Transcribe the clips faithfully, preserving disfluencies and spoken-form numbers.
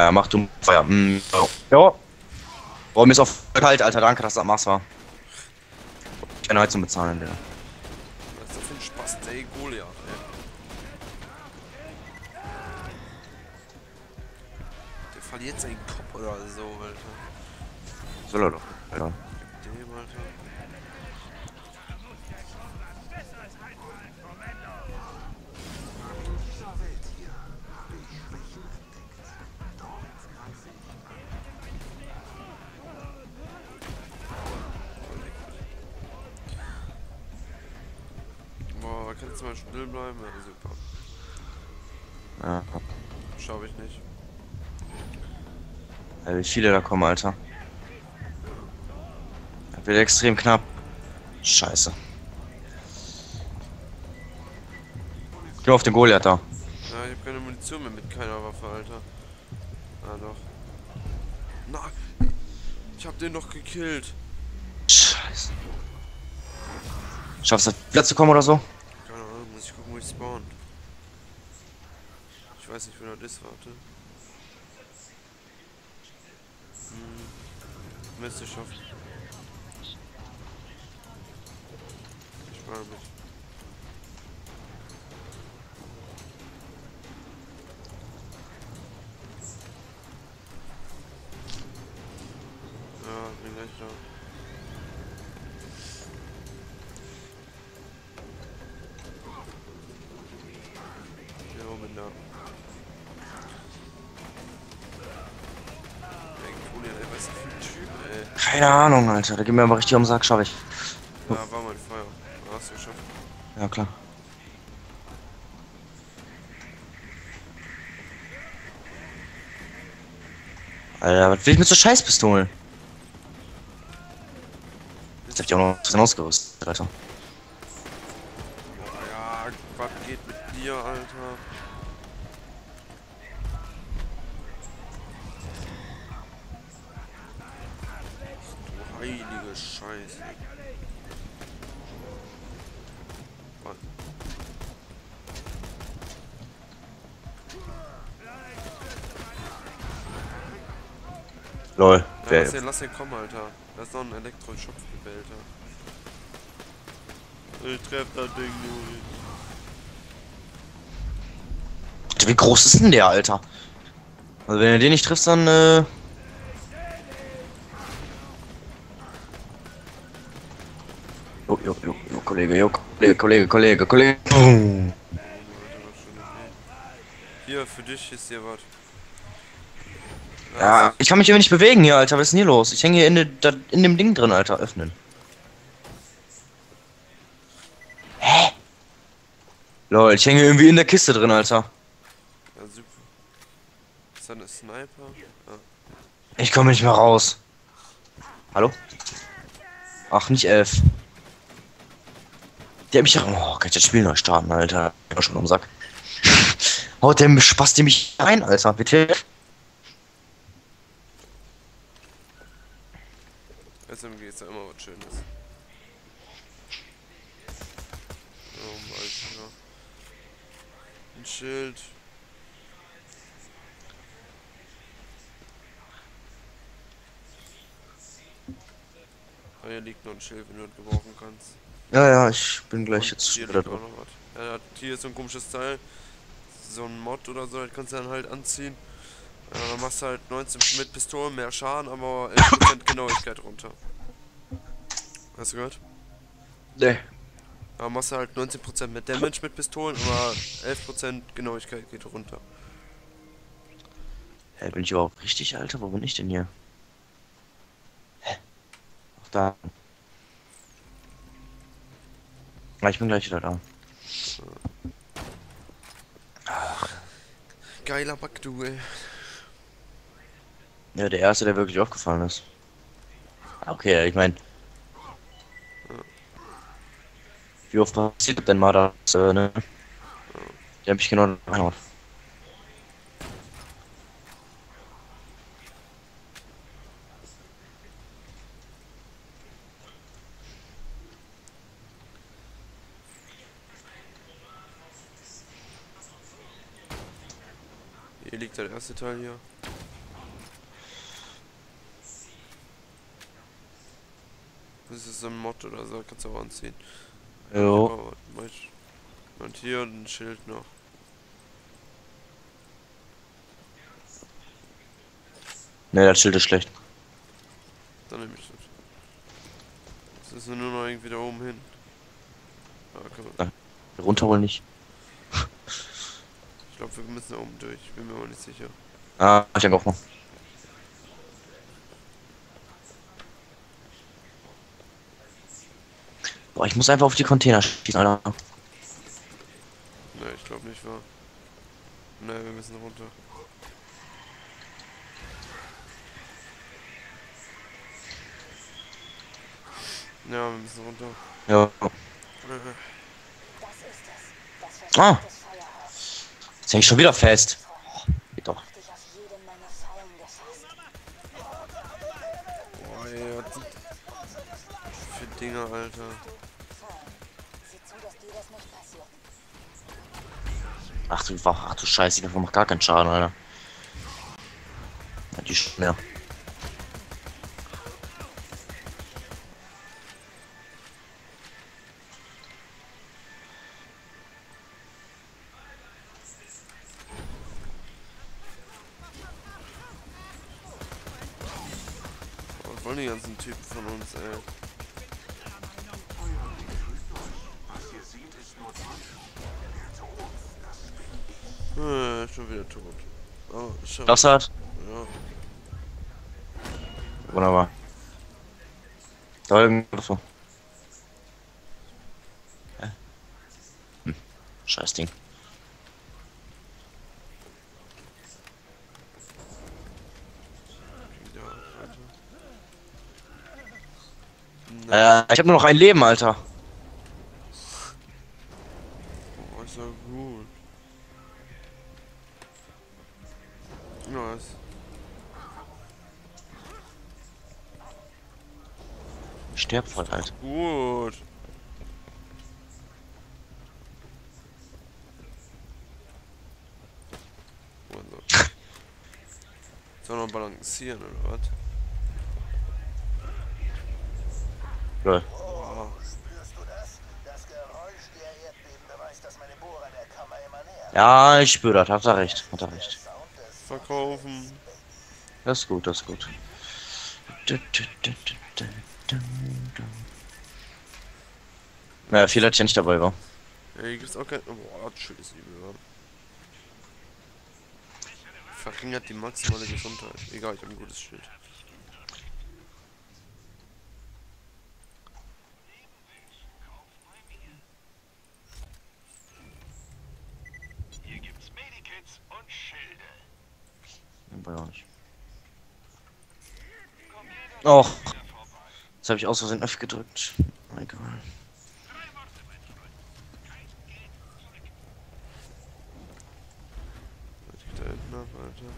Ja, mach du Feuer. Mm, so. Ja. Boah, mir ist auch voll kalt, Alter. Danke, dass das Mars war. Keine Heizung bezahlen, Digga. Was ist das für ein Spaß, ey, Goliath, ey. Der verliert seinen Kopf oder so, Alter. Soll er doch, Alter. Dem, Alter. Boah, kannst du mal still bleiben? Ja, super. Ja. Schau ich nicht. Ja, wie viele da kommen, Alter. Das wird extrem knapp. Scheiße. Geh auf den Goliath da. Ja, ich hab keine Munition mehr mit keiner Waffe, Alter. Ah, doch. Nein! Ich hab den doch gekillt. Scheiße. Schaffst du Platz zu kommen oder so? Keine Ahnung, muss ich gucken, wo ich spawn. Ich weiß nicht, wo das ist, warte. Hm. Müsste ich schaffen. Ich spare mich. Ja, bin gleich da. Ja, bin da. Ey, Julian, ey, was ist das für ein Typ, ey? Keine Ahnung, Alter. Da geht mir aber richtig um den Sack, schaffe ich. Ja, war mein Feuer. Hast du geschafft. Ja, klar. Alter, was will ich mit so Scheißpistolen? Jetzt hab ich auch noch was ausgerüstet, Alter. Boah, ja, was geht mit dir, Alter? Du heilige Scheiße. Was? Lol. Ja, Wer? lass den, lass den kommen, Alter. Da ist noch ein Elektro-Schopfgebälter. Ich treff das Ding nur. Wie groß ist denn der, Alter? Also wenn er den nicht trifft, dann äh... Jo, jo, jo, jo, Kollege, jo, Kollege, Kollege, Kollege, Kollege. Boom. Hier, für dich ist hier was. Ja, ich kann mich irgendwie nicht bewegen hier, Alter. Was ist denn hier los? Ich hänge hier in, de, da, in dem Ding drin, Alter. Öffnen. Hä? Lol, ich hänge irgendwie in der Kiste drin, Alter. Ja, super. Ist da eine Sniper? Ja. Ich komme nicht mehr raus. Hallo? Ach, nicht elf. Der hat mich... Oh, kann ich das Spiel neu starten, Alter. Ich bin schon am Sack. Haut der Spaß die mich ein, Alter. Bitte. S M G ist ja immer was Schönes. Oh, Alter. Ein Schild. Ah, hier liegt noch ein Schild, wenn du das gebrauchen kannst. Ja, ja, ich bin gleich Und jetzt hier wieder liegt auch drin. noch was. Ja, hier ist so ein komisches Teil. So ein Mod oder so, das kannst du dann halt anziehen. Ja, dann machst du halt neunzehn mit Pistolen mehr Schaden, aber elf Prozent Genauigkeit runter. Hast du gehört? Nee. Da machst du halt neunzehn Prozent mehr Damage mit Pistolen, aber elf Prozent Genauigkeit geht runter. Hä, bin ich überhaupt richtig, Alter? Wo bin ich denn hier? Hä? Ach, da. Ah, ich bin gleich wieder da. Geiler Bug, du, ey. Ja, der erste, der wirklich aufgefallen ist. Okay, ich meine. Wie oft passiert denn mal das, äh, ne? Die hab ich genau reingehauen. Hier liegt der erste Teil hier. Das ist so ein Mod oder so, kannst du auch anziehen. Jo. Und hier ein Schild noch. Ne, das Schild ist schlecht. Dann nehme ich das. Das ist nur noch irgendwie da oben hin. Ja, kann man. Runter wohl nicht. Ich glaube, wir müssen da oben durch. Ich bin mir aber nicht sicher. Ah, ich denke auch mal. Boah, ich muss einfach auf die Container schießen, Alter. Ne, ich glaube nicht, wahr? Ne, wir müssen runter. Ja, wir müssen runter. Ja. Äh, Ah! Jetzt häng ich schon wieder fest. Oh, geht doch. Boah, ey, was sind für Dinger, Alter. Ach du, ach du Scheiße, die macht gar keinen Schaden, Alter. Ja, die schon mehr. Was wollen die ganzen Typen von uns, ey? Äh, schon wieder tot. Oh, schade. Das hat. Ja. Wunderbar. Da irgendwo so. Hä? Hm. Scheiß Ding. Wieder, Alter. Äh, ich habe nur noch ein Leben, Alter. Oh, ist ja gut. Nice. Sterb voll, Alter. Gut. Also. Soll noch balancieren oder was? Lol. Wow. Spürst du das? Das Geräusch der Erdbeben beweist, dass meine Bohrer der Kammer immer näher. Ja, ich spüre das. Hat er recht. Hat er recht. Verkaufen. Das ist gut, das ist gut. Naja, viel hat ich ja nicht dabei war. Ey, gibt's auch kein. Boah, schönes Übel, wa? Verringert die maximale Gesundheit. Egal, ich hab ein gutes Schild. Hier gibt's Medikits und Schilde. Dabei auch nicht. Och. Jetzt habe ich aus Versehen F gedrückt. Egal. Was geht da hinten ab, Alter?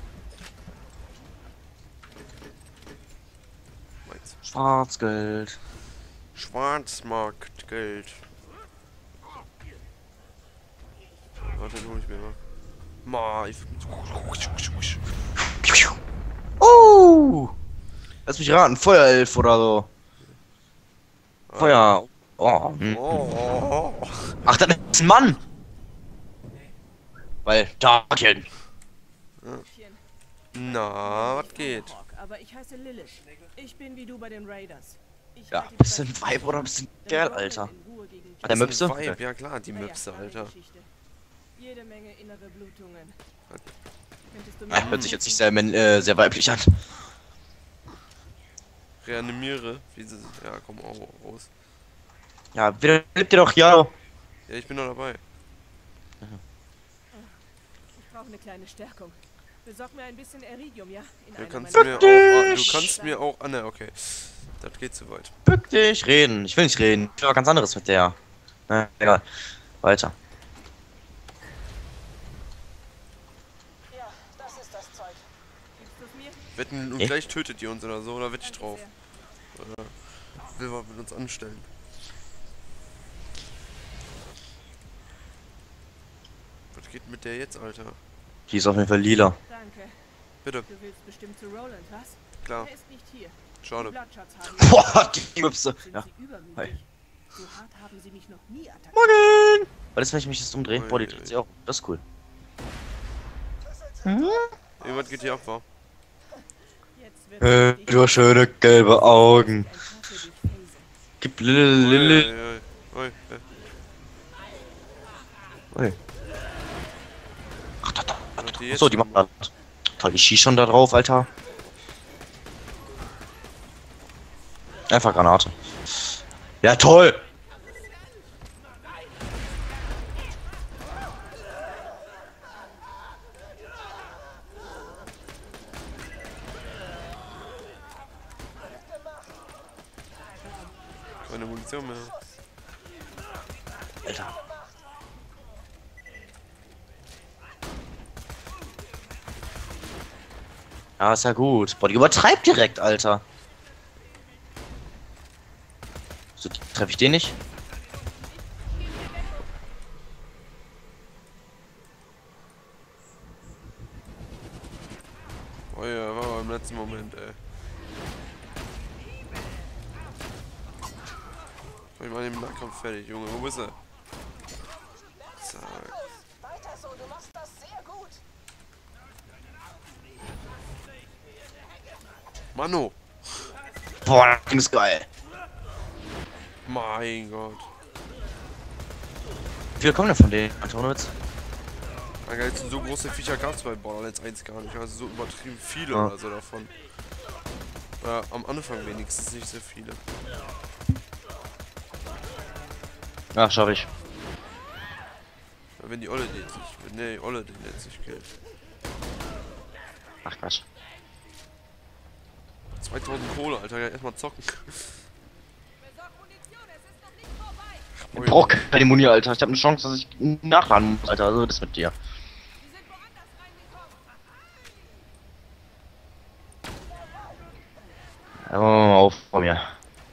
Meins. Schwarzgeld. Schwarzmarktgeld. Warte, den hol ich mir mal. Ma, ich. Oh! Lass mich raten, Feuerelf oder so. Feuer. Oh. hm. Oh. Ach, das ist ein Mann! Weil, Darken. Na, was geht? Aber ich heiße Lilith. Ich bin wie du bei den Raiders. Ich Ja, halte die bist du ein Beispiele Weib oder bist du ein Dann Kerl, Roland Alter? in Ruhe gegen Ah, der Das ist ein Möpse? Vibe, ja klar, die Naja, Möpse, lange Alter. Geschichte. Jede Menge innere Blutungen. Was? Könntest du Ja, mir hört sich jetzt nicht sehr, männ- äh, sehr weiblich an. Reanimiere. Wie sie. Ja, komm auch raus. Ja, wieder lebt ihr doch, ja. Ja, ich bin noch dabei. Ich brauche eine kleine Stärkung. Besorg mir ein bisschen Eridium, ja? In Du einer kannst meiner- mir auch. Du kannst mir auch. Ah, ne, okay. Das geht zu weit. Bück dich, reden. Ich will nicht reden. Ich will was ganz anderes mit der. Na, egal. Weiter. Ja, das ist das Zeug. Gibst du's mir? Wetten, und Eh? gleich tötet ihr uns oder so, oder wette ich Danke drauf? sehr. Oder will was mit uns anstellen? Was geht mit der jetzt, Alter? Die ist auf jeden Fall lila. Danke. Bitte, Du willst bestimmt zu Roland, was? klar. Er ist nicht hier. Schade. Boah, die Müpse. Ja. Hi. So hart haben sie mich noch nie attackiert. Morgen! Was ist, wenn ich mich jetzt umdrehe? Ui, Boah, die ui. dreht sich auch. Das ist cool. Irgendwas geht hier ab, wa? Jetzt wird Äh, richtig du hast schöne gelbe Augen. ein Kaffee durch Felsen. Gib Lille, Lille. Ui, ui, ui. Ui. Ach, da, da. Was die jetzt So, die schon machen das. Toll, ich schieß schon da drauf, Alter. Einfach Granate. Ja, toll! Keine Munition mehr. Alter. Ja, ist ja gut. Boah, die übertreibt direkt, Alter. So, treffe ich den nicht? Oh ja, war aber im letzten Moment, ey. Ich meine im Nahkampf fertig, Junge. Wo ist er? Zack. Weiter so, du machst das sehr gut. Mano! Boah, das Ding ist geil. Mein Gott. Wie viele kommen denn von denen, Antonitz? Alter, jetzt so große Viecher gab es bei Borderlands eins gar nicht. Also so übertrieben viele Ja. oder so davon. Ja, am Anfang wenigstens nicht sehr viele. Ach, schaffe ich. Ja, wenn die Olle den jetzt nicht. Wenn die Olle den jetzt nicht killt. Ach, Quatsch. zweitausend Kohle, Alter, ja, erstmal zocken. Ich brauch keine Muni, Alter. Ich habe eine Chance, dass ich nachladen muss, Alter. Also, das ist mit dir. Ja, mal auf vor mir.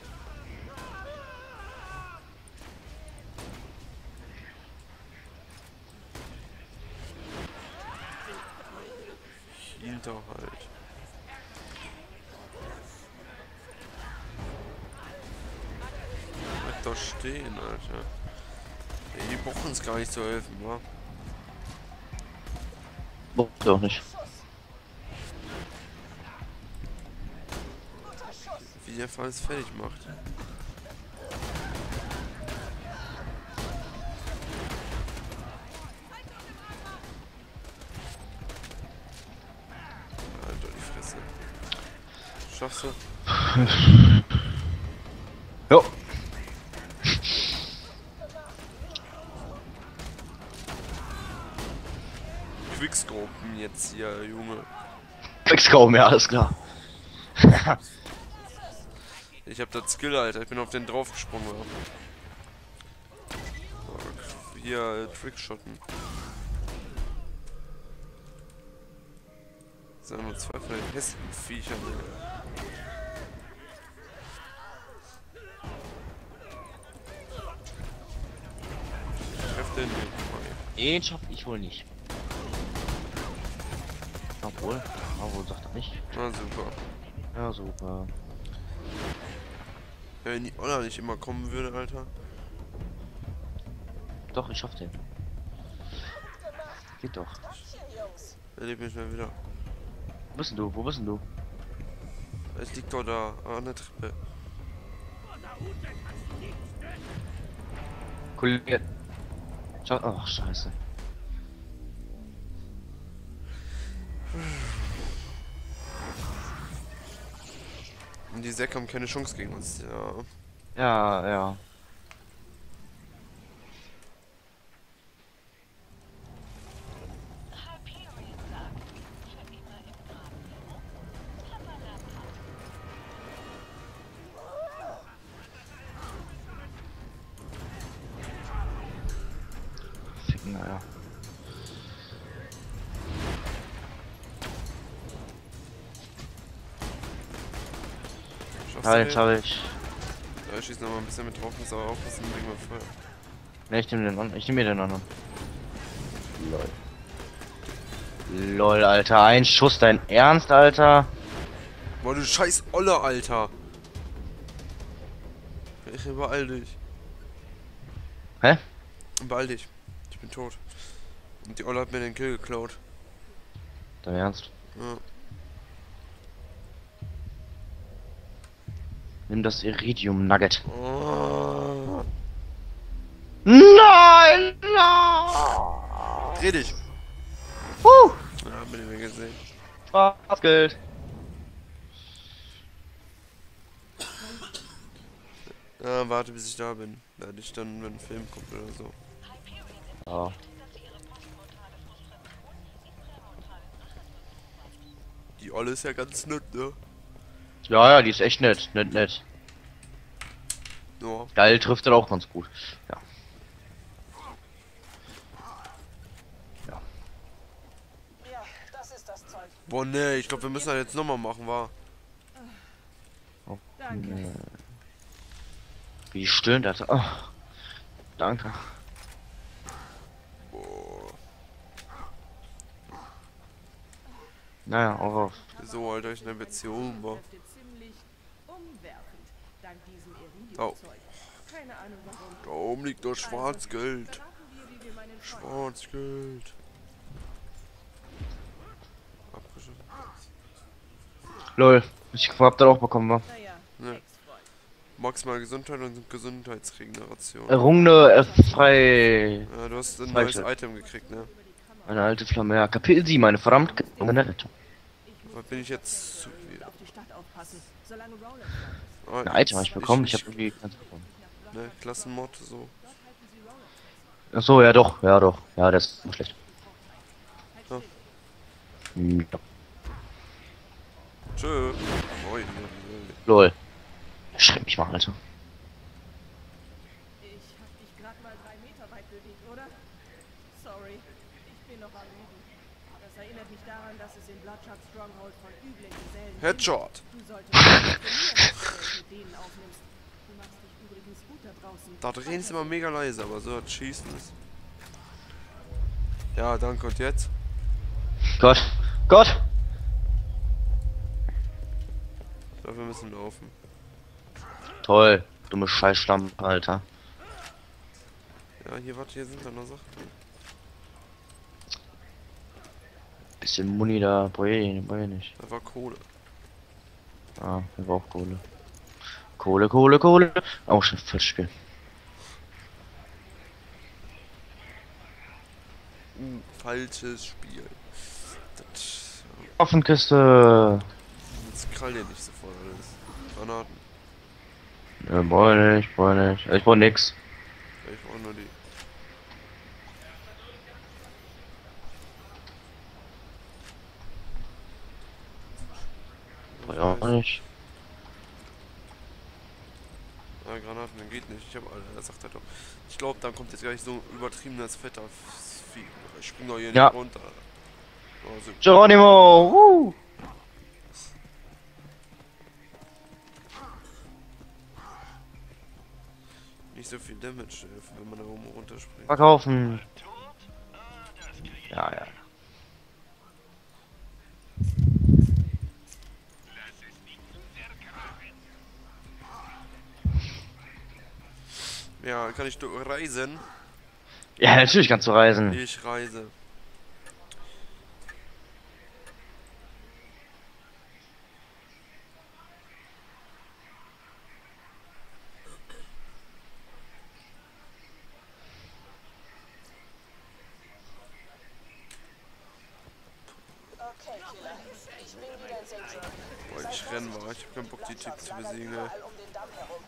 Hielt doch halt. Bleib doch stehen, Alter. Ey, die brauchen uns gar nicht zu helfen, wa? Boah, doch nicht. Wie der Fall es fertig macht. Alter, die Fresse. Schaffst du? Jo. Quickscopen jetzt hier, Junge. Kriegst kaum mehr, alles klar. Ich hab das Skill, Alter. Ich bin auf den draufgesprungen. Ja. So, hier, äh, Trickshotten. Das sind nur zwei von den hässlichen Viechern. Ey. Treff den nicht. Den schaff ich wohl nicht. Obwohl, obwohl sagt er nicht. Na super. Ja, super. Ja, wenn die Oller nicht immer kommen würde, Alter. Doch, ich schaff den. Geht doch. Erleb mich mal wieder. Wo bist denn du? Wo bist denn du? Es liegt doch da, an der Treppe. Kollege. Schau. Ach, scheiße. Und die Säcke haben keine Chance gegen uns, ja. Ja, ja. Ficken, naja. Schaffst Halt, du hab den? ich. Ja, ich schieß noch mal ein bisschen mit drauf, muss aber aufpassen, bring mal Feuer. Ne, ich nehm den an. Ich nehm mir den anderen. Lol. Lol, Alter. Ein Schuss, dein Ernst, Alter? Boah, du scheiß Olle, Alter. Ich beeil dich. Hä? Beeil dich. Ich bin tot. Und die Olle hat mir den Kill geklaut. Dein Ernst? Ja. Nimm das Iridium Nugget. Oh. Nein! Nein! Dreh dich. Huh! Ja, hab ich mir gesehen. Schwarzgeld. Ja, warte bis ich da bin. Werde ich dann, wenn ein Film kommt oder so. Ja. Die Olle ist ja ganz nett, ne? Ja, ja, die ist echt nett. Nett, nett. Ja. Geil trifft er auch ganz gut. Ja. Ja. Ja, das ist das Zeug. Boah, ne, ich glaube, wir müssen das jetzt nochmal machen, wa? Danke. Äh, Wie stöhnt das? Oh, danke. Boah. Naja, auch auf. So, Alter, ich in der Beziehung war. Kräfte ziemlich umwerfend, dank diesem Oh. Iridium-Zeug. Keine Ahnung warum. Da oben liegt doch Schwarzgeld. Verraten wir, wie wir meinen Freund- Schwarzgeld. Abgeschossen. Lol, ich hab das auch bekommen, wa? Naja, Ne. Ex-Freund. Maximal Gesundheit und Gesundheitsregeneration. Errungene äh, frei. Ja, du hast ein Falsch. neues Item gekriegt, ne? Eine alte Flamme. Ja, Kapitel sieben, eine verdammt gelungene Rettung. Was bin ich jetzt zu viel? Auf die Stadt aufpassen, solange Roland Ah, Ein Item habe ich bekommen, ich ich, habe irgendwie keins bekommen. Ne, Klassenmod, so. Ach so, ja doch, ja doch. Ja, das ist schlecht. Ja. Hm, ja. Tschö. Moin. Lol. Schreib mich mal, Alter. Ich hab dich gerade mal drei Meter weit bewegt, oder? Sorry, ich bin noch am Üben. Das erinnert mich daran, dass es in Bloodshot Stronghold von üblen Gesellen gibt. Headshot. Du solltest dich trainieren, bevor du es mit denen aufnimmst. Du machst dich übrigens gut da draußen. Da drehen ist immer mega leise, aber so das Schießen ist. Ja, danke, und jetzt? Gott. Gott! Ich glaube, wir müssen laufen. Toll. Dumme Scheißschlampe, Alter. Ja, hier, warte, hier sind da noch Sachen. Bisschen Muni da, brauche ich, brauch ich nicht. Da war Kohle. Ah, wir brauchen Kohle. Kohle, Kohle, Kohle. Auch schon falsch Spiel. Uh, falsches Spiel. Das, Waffenkiste. jetzt krall dir nicht sofort alles. Granaten. Ja, brauch ich nicht, brauch ich nicht. Ich brauch nix. Ich brauche nur die. Brauch ich auch nicht. Ah, Granaten, dann geht nicht. Ich hab alle, er sagt er doch. Ich glaube, dann kommt jetzt gleich so übertriebenes fetter Vieh. Ich spring doch hier Ja. nicht runter. Also, Geronimo! Woo! nicht so viel Damage, äh, wenn man da oben runterspringt. Verkaufen. Ja, ja. Ja, kann ich do- reisen? Ja, natürlich kannst du reisen. Ich reise. Okay, Killer. Ich bin wieder in Saint John. Boah, ich renn war. Ich hab keinen Bock, die Typen zu besiegen, ey. Überall um den Damm herum.